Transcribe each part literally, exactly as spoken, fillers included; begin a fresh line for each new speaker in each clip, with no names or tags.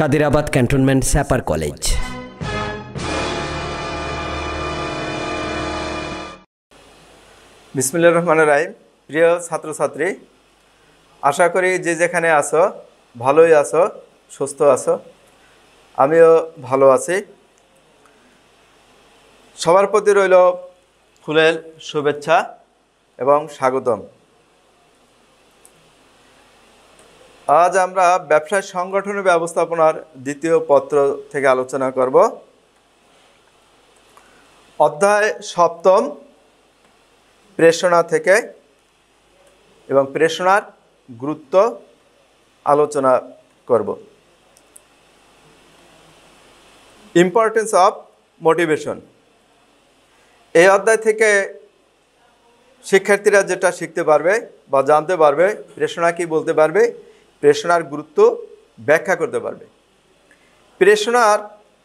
Kadirabad cantonment স্যাপার college.
বিসমিল্লাহির রহমানির রহিম। প্রিয় ছাত্রছাত্রী, আশা করি যে যেখানে আছো ভালোই আছো, সুস্থ আছো। আমিও ভালো আছি। সবার প্রতি রইল ফুলেল শুভেচ্ছা এবং স্বাগতম। আজ আমরা ব্যবসায় সংগঠন ব্যবস্থাপনার দ্বিতীয় পত্র থেকে আলোচনা করব। অধ্যায় সপ্তম, প্রেষণা থেকে এবং প্রেষণার গুরুত্ব আলোচনা করব। Importance of motivation. এই অধ্যায় থেকে শিক্ষার্থীরা যেটা শিখতে পারবে বা জানতে পারবে, প্রেষণা কি বলতে পারবে, প্রেষণার গুরুত্ব ব্যাখ্যা করতে পারবে। প্রেষণার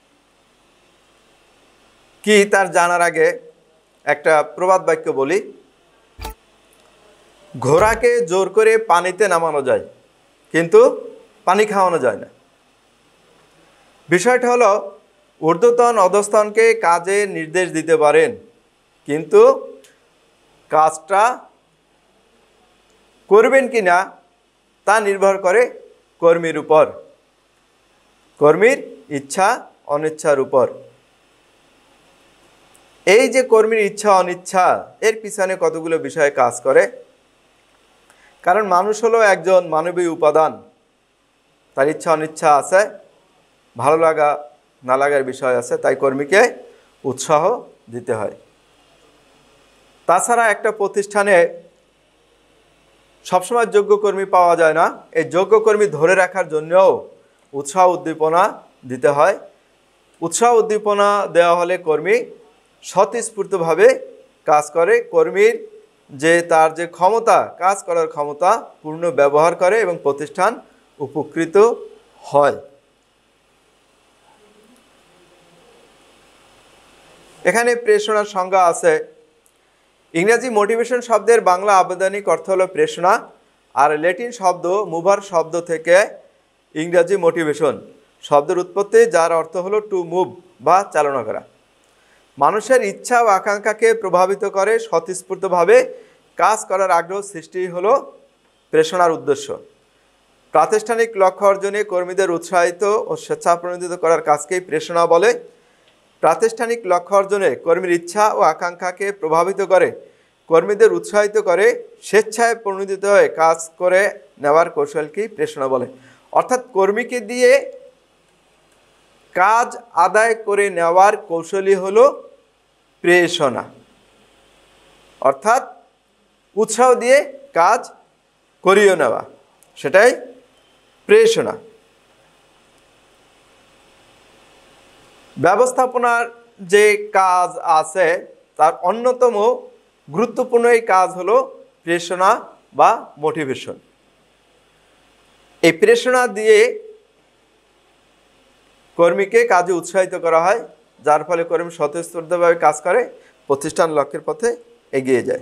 কি তার জানার আগে একটা প্রবাদ বাক্য বলি। ঘোড়াকে জোর করে পানিতে নামানো যায়, কিন্তু পানি খাওয়ানো যায় না। বিষয়টা হলো, ঊর্ধ্বতন অধস্তনকে কাজে নির্দেশ দিতে পারেন, কিন্তু কাজটা করবেন কি না তা নির্ভর করে কর্মীর উপর, কর্মীর ইচ্ছা অনিচ্ছার উপর। এই যে কর্মীর ইচ্ছা অনিচ্ছা, এর পিছনে কতগুলো বিষয় কাজ করে। কারণ মানুষ হলো একজন মানবীয় উপাদান, তার ইচ্ছা অনিচ্ছা আছে, ভালো লাগা না লাগার বিষয় আছে, তাই কর্মীকে উৎসাহ দিতে হয়। তাছাড়া একটা প্রতিষ্ঠানে সবসময় যোগ্য কর্মী পাওয়া যায় না। এই যোগ্য কর্মী ধরে রাখার জন্যও উৎসাহ উদ্দীপনা দিতে হয়। উৎসাহ উদ্দীপনা দেওয়া হলে কর্মী স্বতঃস্ফূর্তভাবে কাজ করে, কর্মীর যে তার যে ক্ষমতা, কাজ করার ক্ষমতা পূর্ণ ব্যবহার করে এবং প্রতিষ্ঠান উপকৃত হয়। এখানে প্রেষণার সংজ্ঞা আছে। ইংরেজি মোটিভেশন শব্দের বাংলা আবেদনিক অর্থ হলো প্রেষণা, আর ল্যাটিন শব্দ মুভার শব্দ থেকে ইংরেজি মোটিভেশন শব্দের উৎপত্তি, যার অর্থ হলো টু মুভ বা চালনা করা। মানুষের ইচ্ছা ও আকাঙ্ক্ষাকে প্রভাবিত করে স্বতঃস্ফূর্তভাবে কাজ করার আগ্রহ সৃষ্টি হলো প্রেষণার উদ্দেশ্য। প্রাতিষ্ঠানিক লক্ষ্য অর্জনে কর্মীদের উৎসাহিত ও স্বেচ্ছাপ্রণোদিত করার কাজকেই প্রেষণা বলে। প্রাতিষ্ঠানিক লক্ষ্য অর্জনে কর্মীর ইচ্ছা ও আকাঙ্ক্ষাকে প্রভাবিত করে, কর্মীদের উৎসাহিত করে স্বেচ্ছায় প্রণোদিত হয়ে কাজ করে নেওয়ার কৌশলকেই প্রেষণা বলে। অর্থাৎ কর্মীকে দিয়ে কাজ আদায় করে নেওয়ার কৌশলই হলো প্রেষণা, অর্থাৎ উৎসাহ দিয়ে কাজ করিয়ে নেওয়া, সেটাই প্রেষণা। ব্যবস্থাপনার যে কাজ আছে তার অন্যতম গুরুত্বপূর্ণ এই কাজ হলো প্রেষণা বা মোটিভেশন। এই প্রেষণা দিয়ে কর্মীকে কাজে উৎসাহিত করা হয়, যার ফলে কর্মী স্বতঃস্ফূর্তভাবে কাজ করে প্রতিষ্ঠান লক্ষ্যের পথে এগিয়ে যায়।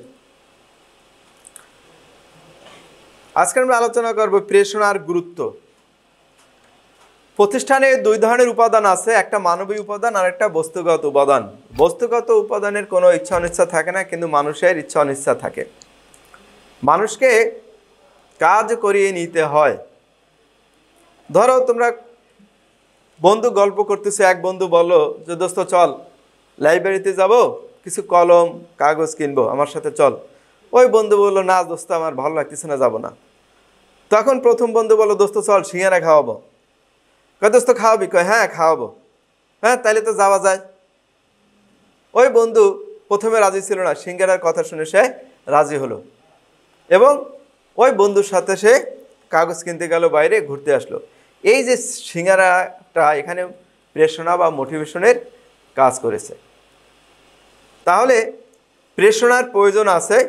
আজকে আমরা আলোচনা করব প্রেষণার গুরুত্ব। প্রতিষ্ঠানে দুই ধরনের উপাদান আছে, একটা মানবীয় উপাদান আর একটা বস্তুগত উপাদান। বস্তুগত উপাদানের কোনো ইচ্ছা অনিচ্ছা থাকে না, কিন্তু মানুষের ইচ্ছা অনিচ্ছা থাকে। মানুষকে কাজ করিয়ে নিতে হয়। ধরো তোমরা বন্ধু গল্প করতেছে, এক বন্ধু বললো যে দোস্ত চল লাইব্রেরিতে যাব, কিছু কলম কাগজ কিনবো, আমার সাথে চল। ওই বন্ধু বললো না দোস্ত আমার ভালো লাগতেছে না, যাব না। তখন প্রথম বন্ধু বললো দোস্ত চল সিঙ্গারা খাওয়াবো। কয় দোস্ত খাওয়াবি? কয় হ্যাঁ খাওয়াবো। হ্যাঁ তাইলে তো যাওয়া যায়। ওই বন্ধু প্রথমে রাজি ছিল না, সিঙ্গারার কথা শুনে সে রাজি হলো এবং ওই বন্ধুর সাথে সে কাগজ কিনতে গেল, বাইরে ঘুরতে আসলো। এই যে সিঙ্গারাটা এখানে প্রেষণা বা মোটিভেশনের কাজ করেছে। তাহলে প্রেষণার প্রয়োজন আছে,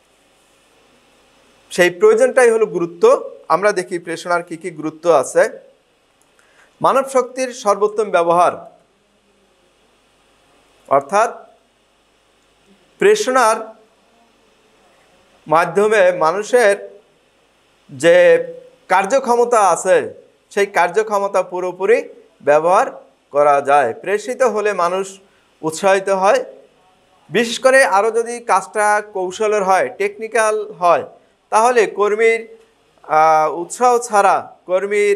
সেই প্রয়োজনটাই হলো গুরুত্ব। আমরা দেখি প্রেষণার কি কি গুরুত্ব আছে। মানব শক্তির সর্বোত্তম ব্যবহার, অর্থাৎ প্রেষণার মাধ্যমে মানুষের যে কার্যক্ষমতা আছে সেই কার্যক্ষমতা পুরোপুরি ব্যবহার করা যায়। প্রেষিত হলে মানুষ উৎসাহিত হয়। বিশেষ করে আরও যদি কাজটা কৌশলের হয়, টেকনিক্যাল হয়, তাহলে কর্মীর উৎসাহ ছাড়া, কর্মীর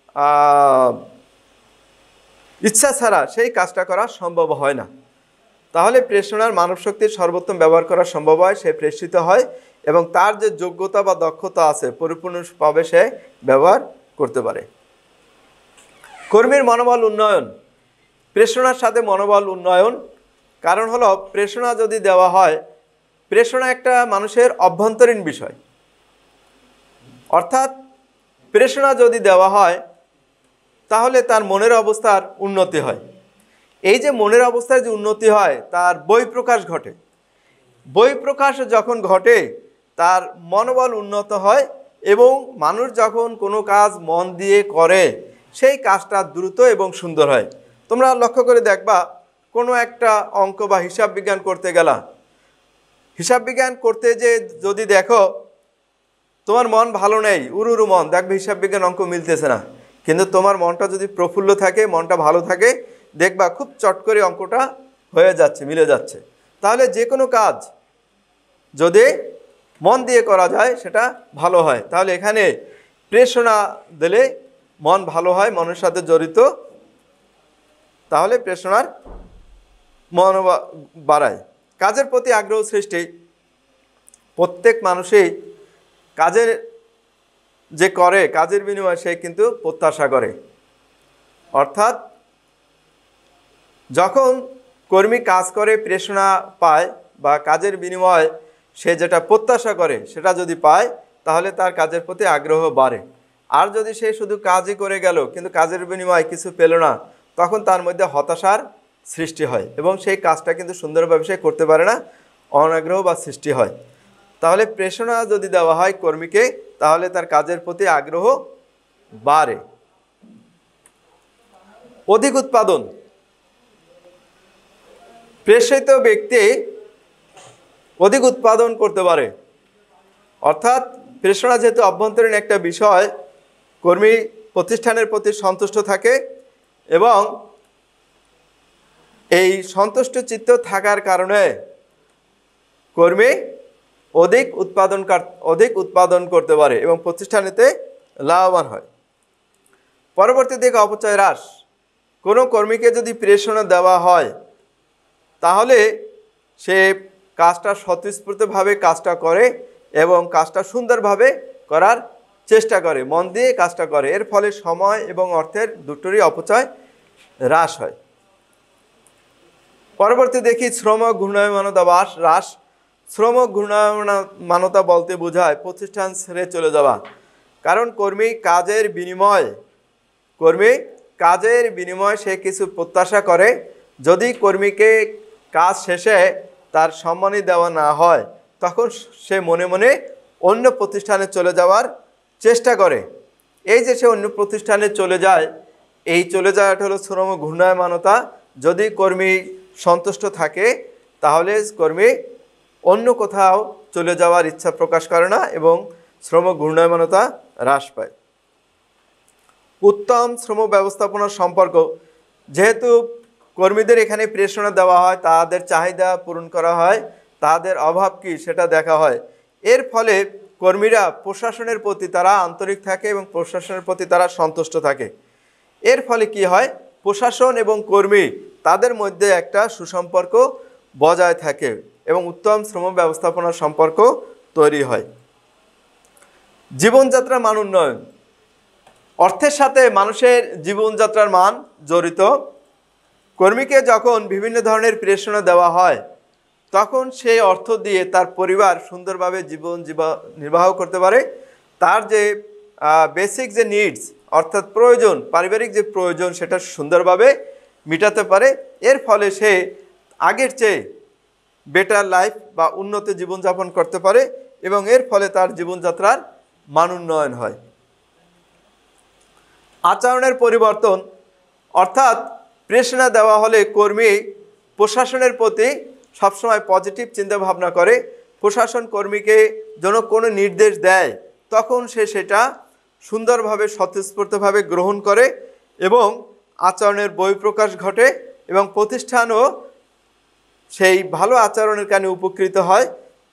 ইচ্ছা ছাড়া সেই কাজটা করা সম্ভব হয় না। তাহলে প্রেষণার মানব শক্তির সর্বোত্তম ব্যবহার করা সম্ভব হয়, সে প্রেষিত হয় এবং তার যে যোগ্যতা বা দক্ষতা আছে পরিপূর্ণভাবে সে ব্যবহার করতে পারে। কর্মীর মনোবল উন্নয়ন, প্রেষণার সাথে মনোবল উন্নয়ন। কারণ হলো প্রেষণা যদি দেওয়া হয়, প্রেষণা একটা মানুষের অভ্যন্তরীণ বিষয়, অর্থাৎ প্রেষণা যদি দেওয়া হয় তাহলে তার মনের অবস্থার উন্নতি হয়। এই যে মনের অবস্থায় যে উন্নতি হয় তার বহিঃপ্রকাশ ঘটে। বহিঃপ্রকাশ যখন ঘটে তার মনোবল উন্নত হয় এবং মানুষ যখন কোনো কাজ মন দিয়ে করে সেই কাজটা দ্রুত এবং সুন্দর হয়। তোমরা লক্ষ্য করে দেখবা, কোনো একটা অঙ্ক বা হিসাব বিজ্ঞান করতে গেলা, হিসাব বিজ্ঞান করতে যে যদি দেখো তোমার মন ভালো নেই, উরু উরু মন, দেখবে হিসাব বিজ্ঞান অঙ্ক মিলতেছে না। কিন্তু তোমার মনটা যদি প্রফুল্ল থাকে, মনটা ভালো থাকে, দেখবা খুব চট করে অঙ্কটা হয়ে যাচ্ছে, মিলে যাচ্ছে। তাহলে যে কোনো কাজ যদি মন দিয়ে করা যায় সেটা ভালো হয়। তাহলে এখানে প্রেষণা দিলে মন ভালো হয়, মনের সাথে জড়িত, তাহলে প্রেষণার মন বাড়ায়। কাজের প্রতি আগ্রহ সৃষ্টি, প্রত্যেক মানুষই কাজের যে করে কাজের বিনিময়ে সে কিন্তু প্রত্যাশা করে। অর্থাৎ যখন কর্মী কাজ করে প্রেষণা পায় বা কাজের বিনিময়ে সে যেটা প্রত্যাশা করে সেটা যদি পায় তাহলে তার কাজের প্রতি আগ্রহ বাড়ে। আর যদি সে শুধু কাজই করে গেল কিন্তু কাজের বিনিময়ে কিছু পেল না, তখন তার মধ্যে হতাশার সৃষ্টি হয় এবং সেই কাজটা কিন্তু সুন্দরভাবে সে করতে পারে না, অনাগ্রহ বা সৃষ্টি হয়। তাহলে প্রেষণা যদি দেওয়া হয় কর্মীকে তাহলে তার কাজের প্রতি আগ্রহ বাড়ে। অধিক উৎপাদন, প্রেষিত ব্যক্তি অধিক উৎপাদন করতে পারে। অর্থাৎ প্রেষণা যেহেতু অভ্যন্তরীণ একটা বিষয়, কর্মী প্রতিষ্ঠানের প্রতি সন্তুষ্ট থাকে এবং এই সন্তুষ্ট চিত্ত থাকার কারণে কর্মী অধিক উৎপাদন অধিক উৎপাদন করতে পারে এবং প্রতিষ্ঠানেতে লাভবান হয়। পরবর্তী দিকে অপচয় হ্রাস, কোনো কর্মীকে যদি প্রেষণা দেওয়া হয় তাহলে সে কাজটা স্বতঃস্ফূর্তভাবে কাজটা করে এবং কাজটা সুন্দরভাবে করার চেষ্টা করে, মন দিয়ে কাজটা করে। এর ফলে সময় এবং অর্থের দুটোরই অপচয় হ্রাস হয়। পরবর্তী দেখি শ্রম ঘূর্ণায়মানতা হ্রাস। শ্রম ঘূর্ণায়মানতা বলতে বোঝায় প্রতিষ্ঠান ছেড়ে চলে যাওয়া। কারণ কর্মী কাজের বিনিময় কর্মী কাজের বিনিময়ে সে কিছু প্রত্যাশা করে। যদি কর্মীকে কাজ শেষে তার সম্মানী দেওয়া না হয় তখন সে মনে মনে অন্য প্রতিষ্ঠানে চলে যাওয়ার চেষ্টা করে। এই যে সে অন্য প্রতিষ্ঠানে চলে যায়, এই চলে যাওয়াটা হলো শ্রম ঘূর্ণায়মানতা। যদি কর্মী সন্তুষ্ট থাকে তাহলে কর্মী অন্য কোথাও চলে যাওয়ার ইচ্ছা প্রকাশ করে না এবং শ্রম ঘূর্ণায়মানতা হ্রাস পায়। উত্তম শ্রম ব্যবস্থাপনার সম্পর্ক, যেহেতু কর্মীদের এখানে প্রেষণা দেওয়া হয়, তাদের চাহিদা পূরণ করা হয়, তাদের অভাব কী সেটা দেখা হয়। এর ফলে কর্মীরা প্রশাসনের প্রতি তারা আন্তরিক থাকে এবং প্রশাসনের প্রতি তারা সন্তুষ্ট থাকে। এর ফলে কি হয়, প্রশাসন এবং কর্মী তাদের মধ্যে একটা সুসম্পর্ক বজায় থাকে এবং উত্তম শ্রম ব্যবস্থাপনার সম্পর্ক তৈরি হয়। জীবনযাত্রার মান উন্নয়ন, অর্থের সাথে মানুষের জীবনযাত্রার মান জড়িত। কর্মীকে যখন বিভিন্ন ধরনের প্রেষণা দেওয়া হয় তখন সেই অর্থ দিয়ে তার পরিবার সুন্দরভাবে জীবন নির্বাহ করতে পারে। তার যে বেসিক যে নিডস অর্থাৎ প্রয়োজন, পারিবারিক যে প্রয়োজন সেটা সুন্দরভাবে মেটাতে পারে। এর ফলে সে আগের চেয়ে বেটার লাইফ বা উন্নত জীবনযাপন করতে পারে এবং এর ফলে তার জীবনযাত্রার মান উন্নয়ন হয়। আচরণের পরিবর্তন, অর্থাৎ প্রেষণা দেওয়া হলে কর্মী প্রশাসনের প্রতি সবসময় পজিটিভ চিন্তা ভাবনা করে। প্রশাসন কর্মীকে যেন কোনো নির্দেশ দেয় তখন সে সেটা সুন্দরভাবে স্বতঃস্ফূর্তভাবে গ্রহণ করে এবং আচরণের বহিঃপ্রকাশ ঘটে এবং প্রতিষ্ঠানও সেই ভালো আচরণের কারণে উপকৃত হয়।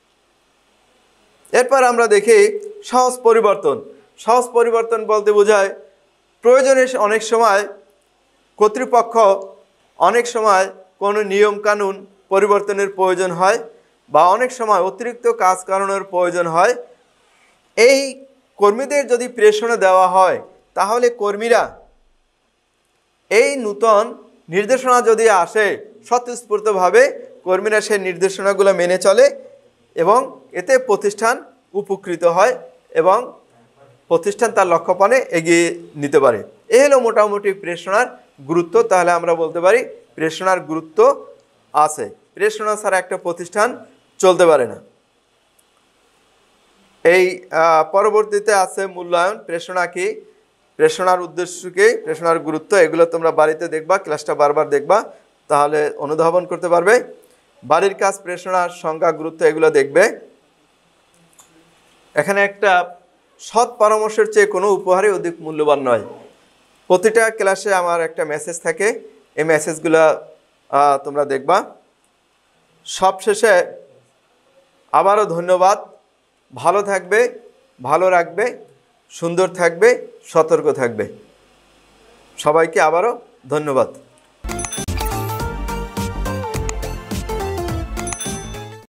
এরপর আমরা দেখি সহজ পরিবর্তন। সহজ পরিবর্তন বলতে বোঝায় প্রয়োজনে অনেক সময় কর্তৃপক্ষ অনেক সময় কোনো নিয়ম কানুন পরিবর্তনের প্রয়োজন হয় বা অনেক সময় অতিরিক্ত কাজ করানোর প্রয়োজন হয়। এই কর্মীদের যদি প্রেরণা দেওয়া হয় তাহলে কর্মীরা এই নূতন নির্দেশনা যদি আসে স্বতঃস্ফূর্তভাবে কর্মীরা সেই নির্দেশনাগুলো মেনে চলে এবং এতে প্রতিষ্ঠান উপকৃত হয় এবং প্রতিষ্ঠান তার লক্ষ্যপানে এগিয়ে নিতে পারে। এই হলো মোটামুটি প্রেরণার গুরুত্ব। তাহলে আমরা বলতে পারি প্রেরণার গুরুত্ব আছে, প্রেরণা ছাড়া একটা প্রতিষ্ঠান চলতে পারে না। এই পরবর্তীতে আছে মূল্যায়ন। প্রেরণা কি, প্রেরণার উদ্দেশ্য কি, প্রেরণার গুরুত্ব, এগুলো তোমরা বাড়িতে দেখবা, ক্লাসটা বারবার দেখবা, তাহলে অনুধাবন করতে পারবে। বাড়ির কাজ, প্রেরণার সংজ্ঞা, গুরুত্ব এগুলো দেখবে। এখানে একটা সৎ পরামর্শের চেয়ে কোনো উপহারই অধিক মূল্যবান নয়। প্রতিটা ক্লাসে আমার একটা মেসেজ থাকে, এই মেসেজগুলো তোমরা দেখবা। সবশেষে আবারও ধন্যবাদ। ভালো থাকবে, ভালো রাখবে, সুন্দর থাকবে, সতর্ক থাকবে। সবাইকে আবারও ধন্যবাদ।